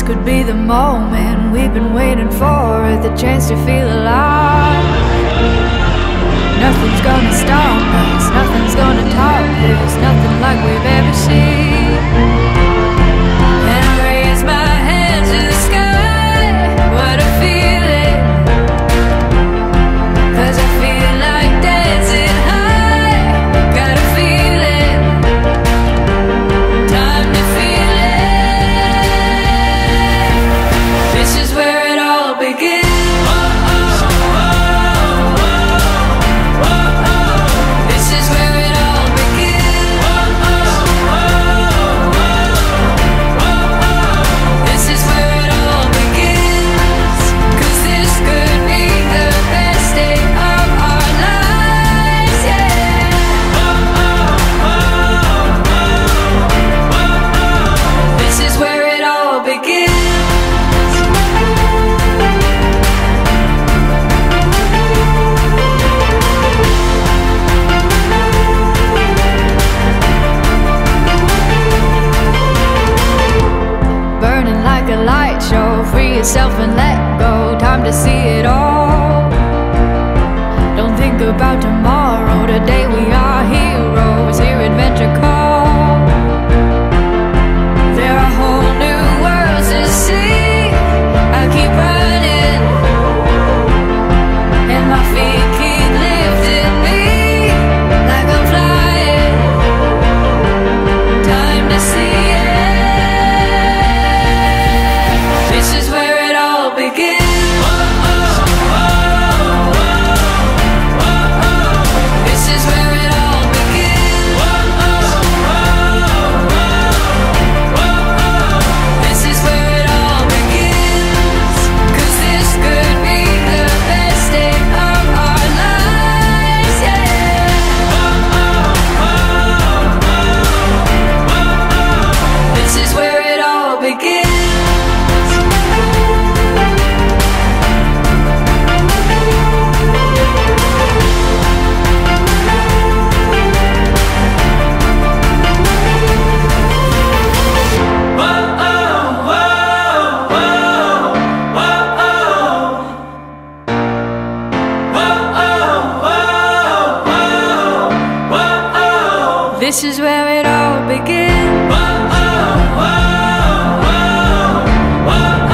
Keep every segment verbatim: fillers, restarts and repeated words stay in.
could be the moment we've been waiting for, the chance to feel alive. Nothing's gonna stop us, nothing's gonna top this, nothing like we've ever seen. And I raise my hands to the sky, what a feeling, 'cause I feel like dancing high, got a feeling, time to feel it. This is where it all begins. Yourself and let go, time to see it all. Don't think about tomorrow, today we are heroes, hear adventure call. There are whole new worlds to see, I keep running, and my feet keep lifting me, like I'm flying, time to see it. This is where This is where it all begins. Whoa, oh, whoa, whoa, whoa,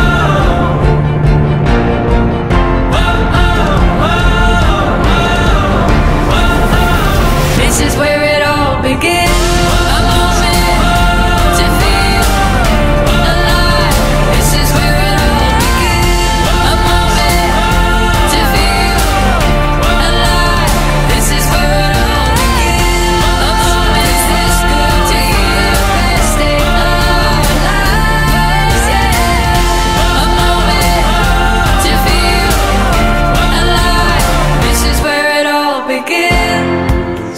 whoa, whoa, whoa, whoa. This is where it all begins. A moment to feel alive. This is where it all begins. A moment to feel alive. This is where it all begins. A moment this could be the best day of our lives. Yeah. A moment to feel alive. This is where it all begins.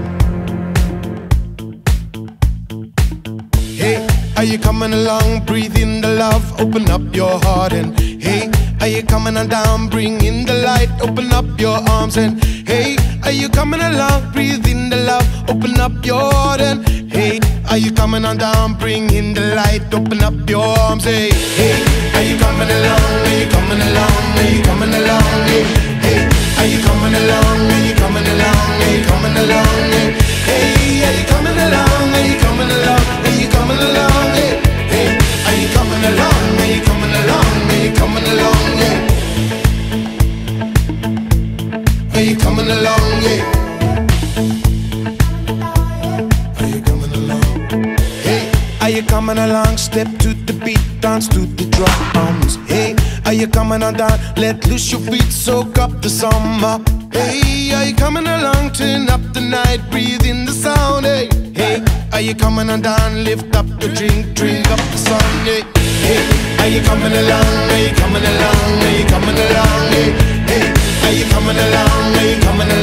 Hey, are you coming along? Breathe in the love, open up your heart. And hey, are you coming on down? Bring in the light, open up your arms. And hey, are you coming along? Breathe in the love, open up your heart. And hey, are you coming on down? Bring in the light, open up your arms. Hey, hey, are you coming along? Are you coming along? Are you coming along? Hey, hey, are you coming along? Are you coming along? Are you coming along? Hey, hey, are you coming along? Are you coming along? Are you coming along? Hey, hey, are you coming along? Are you coming along? Are you coming along? Yeah. Are you coming along? Yeah. Are you coming along? Hey, are you coming along? Step to the beat, dance to the drums. Hey, are you coming on down? Let loose your feet, soak up the summer. Hey, are you coming along? Turn up the night, breathe in the sound. Hey, hey, are you coming on down? Lift up your drink, drink up the sun. Hey, hey, are you coming along? Are you coming along? Are you coming along? Hey, hey, are you coming along? Are you coming